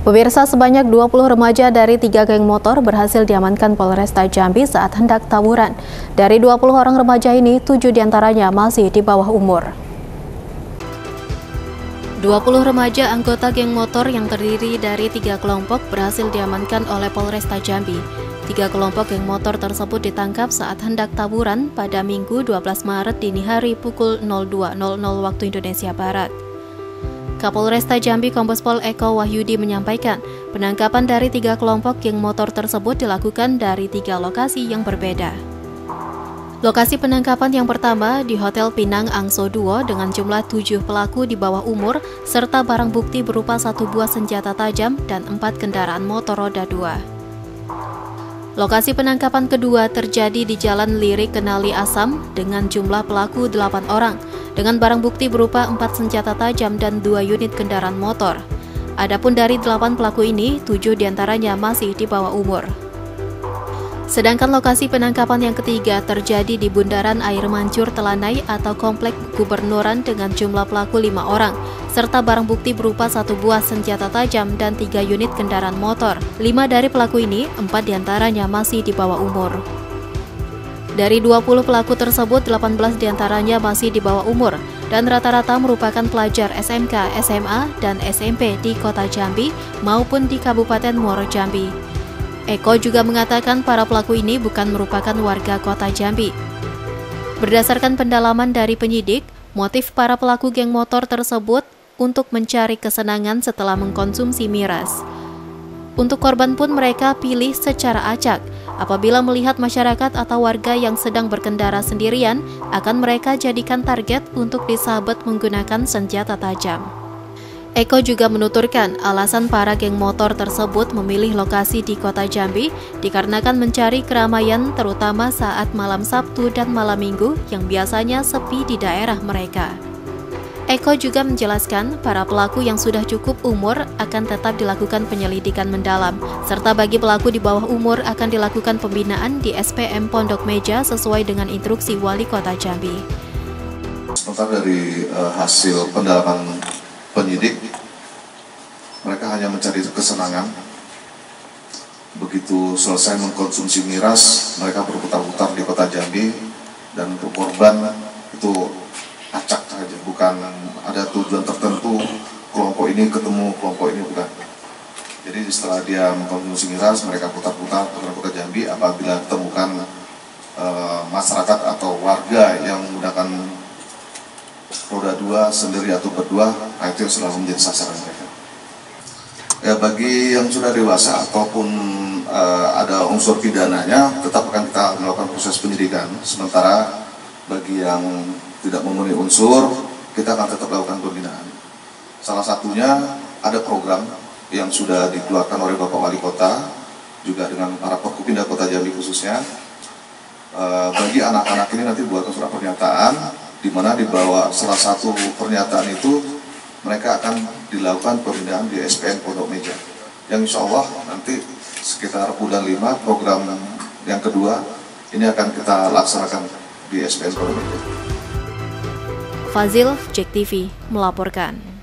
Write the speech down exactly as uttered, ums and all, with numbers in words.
Pemirsa, sebanyak dua puluh remaja dari tiga geng motor berhasil diamankan Polresta Jambi saat hendak tawuran. Dari dua puluh orang remaja ini, tujuh diantaranya masih di bawah umur. dua puluh remaja anggota geng motor yang terdiri dari tiga kelompok berhasil diamankan oleh Polresta Jambi. Tiga kelompok geng motor tersebut ditangkap saat hendak tawuran pada Minggu dua belas Maret dini hari pukul nol dua nol nol waktu Indonesia Barat. Kapolresta Jambi Kombes Pol Eko Wahyudi menyampaikan, penangkapan dari tiga kelompok geng motor tersebut dilakukan dari tiga lokasi yang berbeda. Lokasi penangkapan yang pertama di Hotel Pinang Angso Duo dengan jumlah tujuh pelaku di bawah umur serta barang bukti berupa satu buah senjata tajam dan empat kendaraan motor roda dua. Lokasi penangkapan kedua terjadi di Jalan Lirik Kenali Asam dengan jumlah pelaku delapan orang, dengan barang bukti berupa empat senjata tajam dan dua unit kendaraan motor. Adapun dari delapan pelaku ini, tujuh diantaranya masih di bawah umur. Sedangkan lokasi penangkapan yang ketiga terjadi di Bundaran Air Mancur Telanai atau Komplek Gubernuran dengan jumlah pelaku lima orang, serta barang bukti berupa satu buah senjata tajam dan tiga unit kendaraan motor. Lima dari pelaku ini, empat diantaranya masih di bawah umur. Dari dua puluh pelaku tersebut, delapan belas diantaranya masih di bawah umur dan rata-rata merupakan pelajar S M K, S M A, dan S M P di Kota Jambi maupun di Kabupaten Muaro Jambi. Eko juga mengatakan para pelaku ini bukan merupakan warga Kota Jambi. Berdasarkan pendalaman dari penyidik, motif para pelaku geng motor tersebut untuk mencari kesenangan setelah mengkonsumsi miras. Untuk korban pun mereka pilih secara acak. Apabila melihat masyarakat atau warga yang sedang berkendara sendirian, akan mereka jadikan target untuk disabet menggunakan senjata tajam. Eko juga menuturkan alasan para geng motor tersebut memilih lokasi di Kota Jambi dikarenakan mencari keramaian terutama saat malam Sabtu dan malam Minggu yang biasanya sepi di daerah mereka. Eko juga menjelaskan para pelaku yang sudah cukup umur akan tetap dilakukan penyelidikan mendalam, serta bagi pelaku di bawah umur akan dilakukan pembinaan di S P M Pondok Meja sesuai dengan instruksi Wali Kota Jambi. Sementara dari uh, hasil pendalaman penyidik, mereka hanya mencari kesenangan. Begitu selesai mengkonsumsi miras, mereka berputar-putar di Kota Jambi, dan untuk korban itu acak saja, bukan ada tujuan tertentu kelompok ini ketemu kelompok ini, bukan. Jadi setelah dia mengkonsumsi miras, mereka putar-putar ke Kota Jambi. Apabila ditemukan uh, masyarakat atau warga yang menggunakan roda dua sendiri atau berdua, itu yang selalu menjadi sasaran mereka. Ya, bagi yang sudah dewasa ataupun uh, ada unsur pidananya, tetap akan kita melakukan proses penyidikan. Sementara bagi yang tidak memenuhi unsur, kita akan tetap lakukan pembinaan. Salah satunya ada program yang sudah dikeluarkan oleh Bapak Wali Kota, juga dengan para Forkopimda Kota Jambi khususnya. Uh, bagi anak-anak ini nanti buatkan surat pernyataan, di mana di bawah salah satu pernyataan itu mereka akan dilakukan pembinaan di S P N Pondok Meja, yang insya Allah nanti sekitar bulan lima program yang kedua ini akan kita laksanakan di S P N Pondok Meja. Fazil, Jek T V, melaporkan.